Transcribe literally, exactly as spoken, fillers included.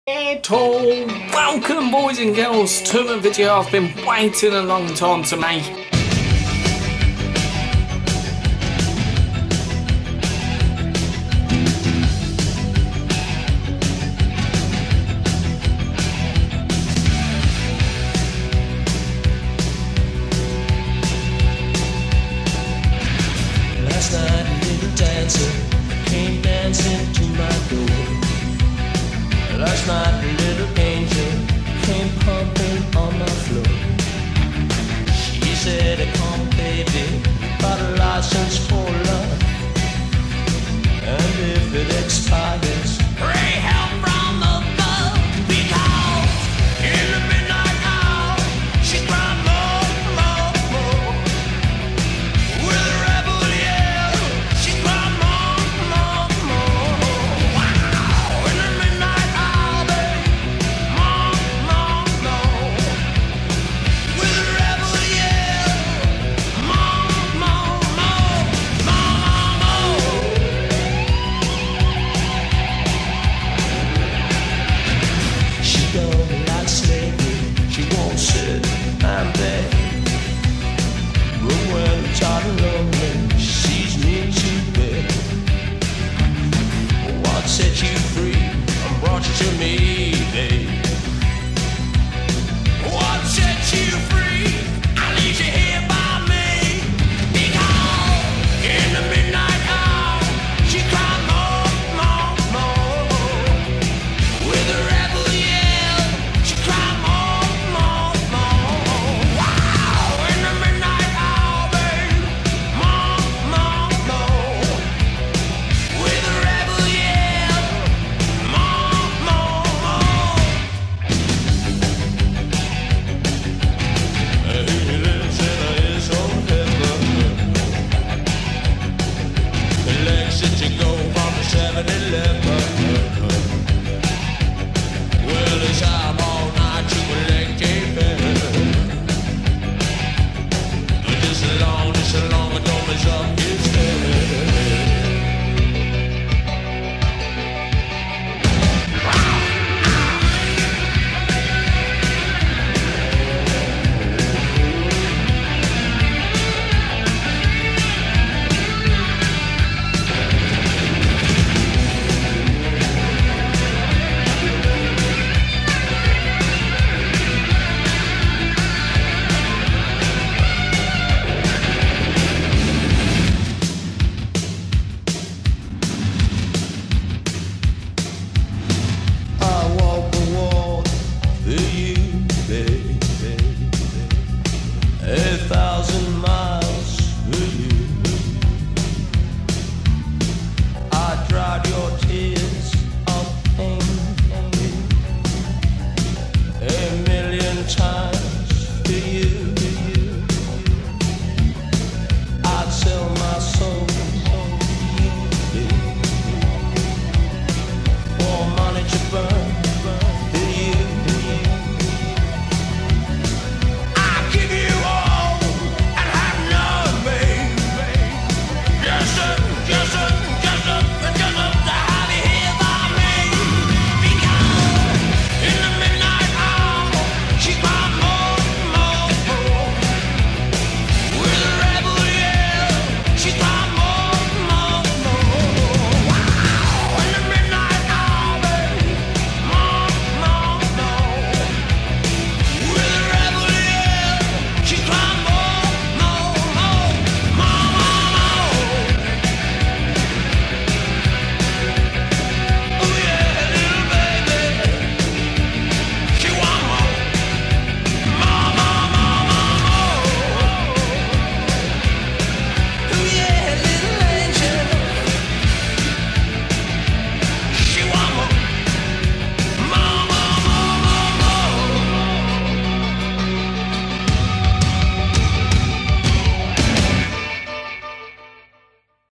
At all. Welcome, boys and girls, to the video I've been waiting a long time to make. Last night a little dancer came dancing to my door. Last night a little angel came pumping on my floor. She said, come baby, got a license for love, and if it expires, pray help from above. Because in the midnight hour, she's crying more, more, more. With a rebel yell, she's crying more, more, more. Wow, in the midnight hour, babe, more, more, more. With a rebel yell, more, more, more, more, more. She don't like slavery, she won't sit and beg. But when I'm tired and lonely, she sees me to bed. What set you free and brought you to me?